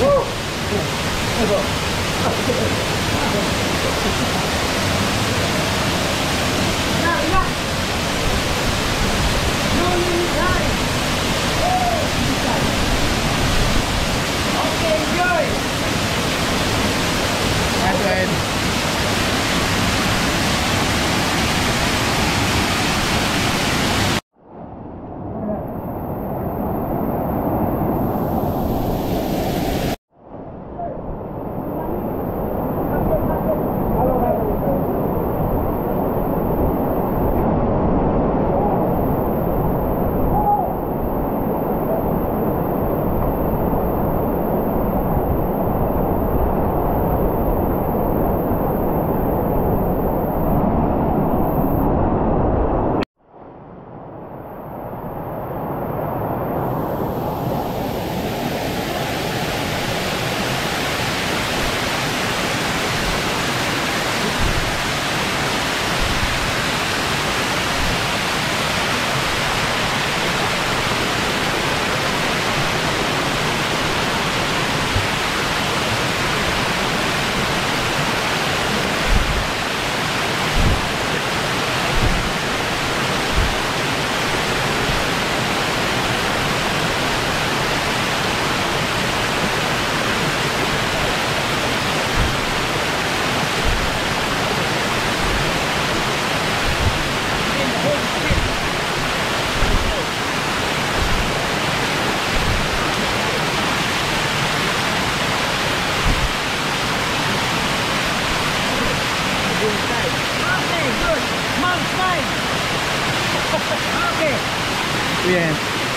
Bien.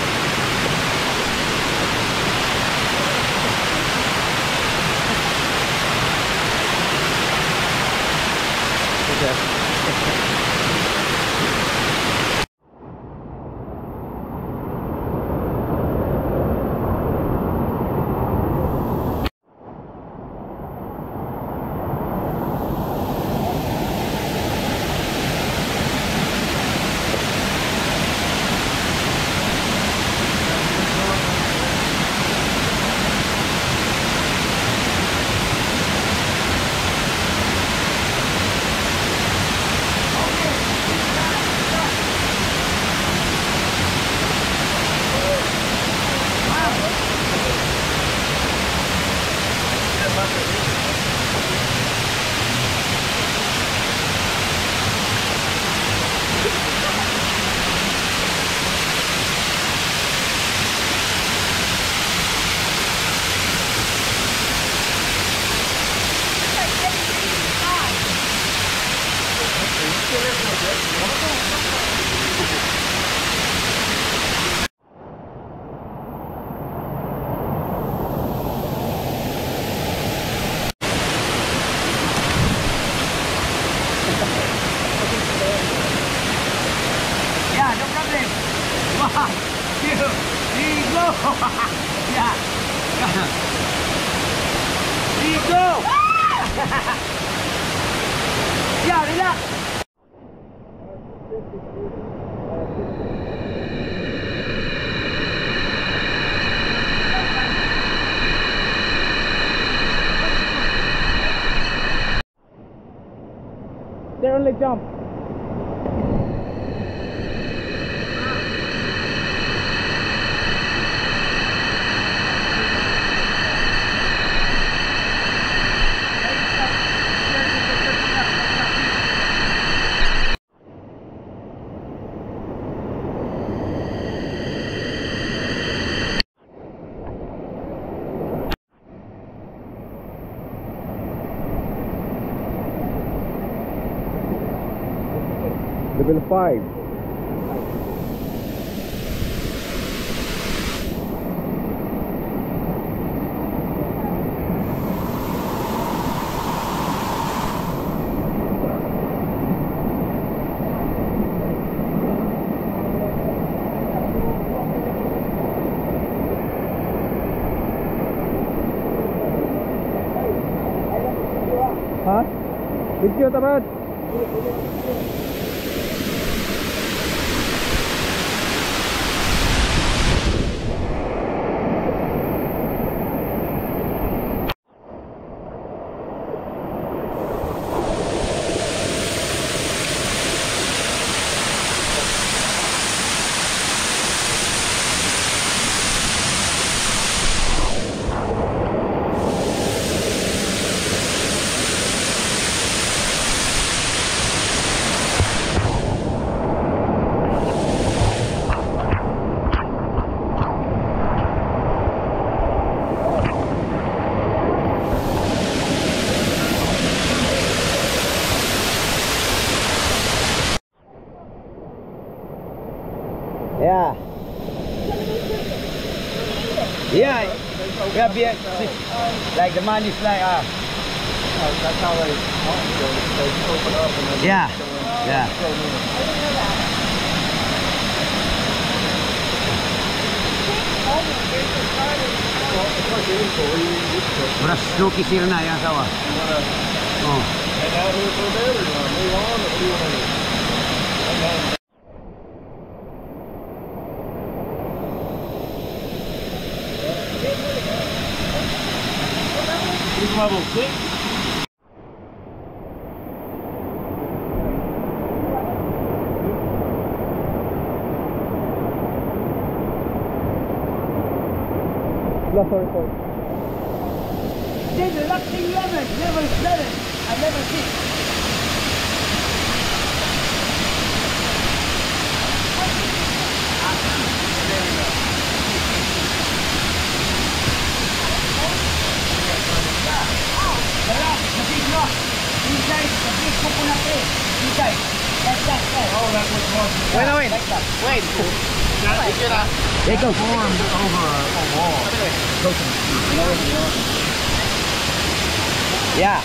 Yeah, no problem. 1, 2, 3, go. Yeah. Three, go. Yeah, relax. They only jump. Level 5. Hah? Video teman. Yeah, yeah, like the man is like That's how they open up and then yeah, yeah. Beras Suki Sirna yang sawah. Oh. Level 6. No, sorry. Then the relaxing lemon, level 7 and level 6. Inside the big coconut tree. Inside. Like that. Oh, that was awesome. Wait. Like that. Wait. They go formed over a wall. Yeah.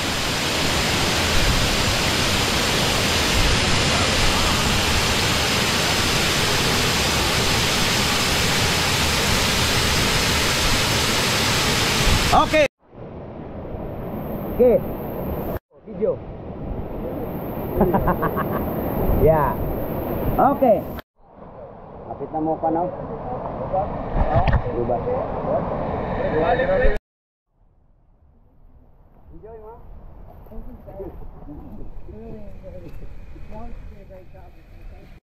Okay. Okay. Video. Yeah. Okay. Kapit na mo pa na. Diba? Enjoy, ma.